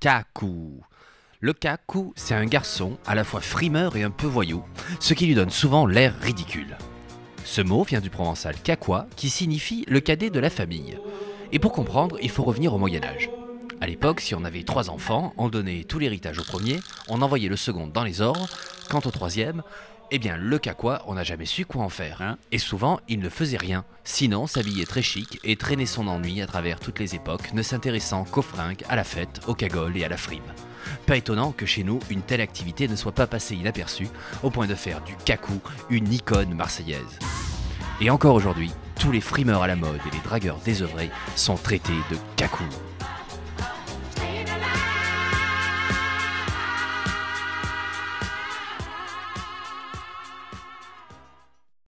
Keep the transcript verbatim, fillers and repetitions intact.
Cacou. Le cacou, c'est un garçon à la fois frimeur et un peu voyou, ce qui lui donne souvent l'air ridicule. Ce mot vient du provençal caquois qui signifie le cadet de la famille. Et pour comprendre, il faut revenir au Moyen-Âge. À l'époque, si on avait trois enfants, on donnait tout l'héritage au premier, on envoyait le second dans les ordres. Quant au troisième, eh bien le caquois, on n'a jamais su quoi en faire. Hein? Et souvent, il ne faisait rien, sinon s'habillait très chic et traînait son ennui à travers toutes les époques, ne s'intéressant qu'aux fringues, à la fête, aux cagoles et à la frime. Pas étonnant que chez nous, une telle activité ne soit pas passée inaperçue, au point de faire du cacou une icône marseillaise. Et encore aujourd'hui, tous les frimeurs à la mode et les dragueurs désœuvrés sont traités de cacou.